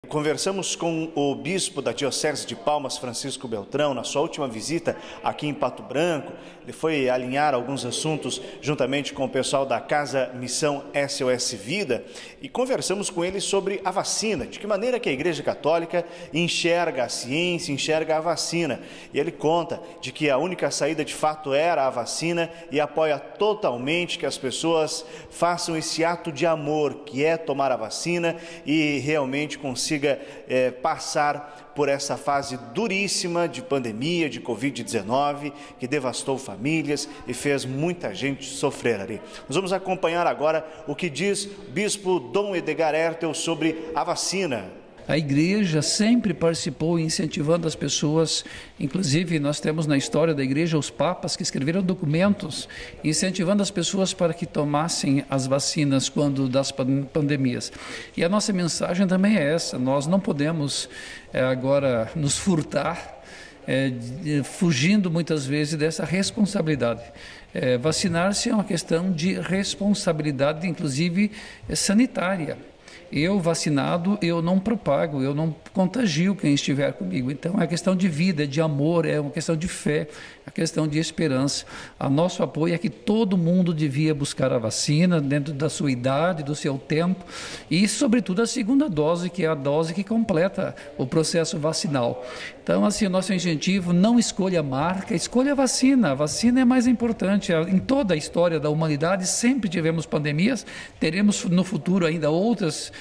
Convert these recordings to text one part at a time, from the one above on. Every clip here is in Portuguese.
Conversamos com o bispo da Diocese de Palmas, Francisco Beltrão, na sua última visita aqui em Pato Branco. Ele foi alinhar alguns assuntos juntamente com o pessoal da Casa Missão SOS Vida e conversamos com ele sobre a vacina, de que maneira que a Igreja Católica enxerga a ciência, enxerga a vacina. E ele conta de que a única saída de fato era a vacina e apoia totalmente que as pessoas façam esse ato de amor, que é tomar a vacina e realmente consiga passar por essa fase duríssima de pandemia, de Covid-19, que devastou famílias e fez muita gente sofrer ali. Nós vamos acompanhar agora o que diz o bispo Dom Edgar Ertel sobre a vacina. A igreja sempre participou incentivando as pessoas, inclusive nós temos na história da igreja os papas que escreveram documentos incentivando as pessoas para que tomassem as vacinas quando das pandemias. E a nossa mensagem também é essa: nós não podemos agora nos furtar, fugindo muitas vezes dessa responsabilidade. Vacinar-se é uma questão de responsabilidade, inclusive sanitária. Eu vacinado, eu não propago, eu não contagio quem estiver comigo. Então é questão de vida, de amor, é uma questão de fé, é uma questão de esperança. O nosso apoio é que todo mundo devia buscar a vacina dentro da sua idade, do seu tempo e, sobretudo, a segunda dose, que é a dose que completa o processo vacinal. Então, assim, o nosso incentivo: não escolha a marca, escolha a vacina. A vacina é mais importante. Em toda a história da humanidade sempre tivemos pandemias, teremos no futuro ainda outras.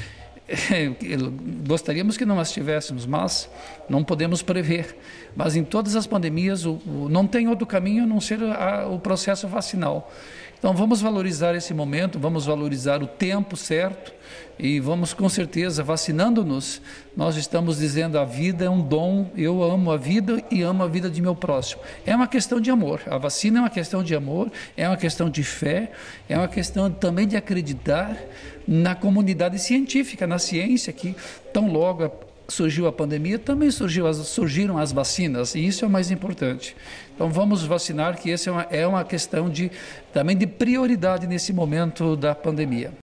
Gostaríamos que não as tivéssemos, mas não podemos prever. Mas em todas as pandemias não tem outro caminho a não ser o processo vacinal. Então vamos valorizar esse momento, vamos valorizar o tempo certo e vamos, com certeza, vacinando-nos, nós estamos dizendo: a vida é um dom, eu amo a vida e amo a vida de meu próximo. É uma questão de amor, a vacina é uma questão de amor, é uma questão de fé, é uma questão também de acreditar na comunidade científica, na ciência, que tão logo surgiu a pandemia, também surgiram as vacinas, e isso é o mais importante. Então vamos vacinar, que essa é uma questão também de prioridade nesse momento da pandemia.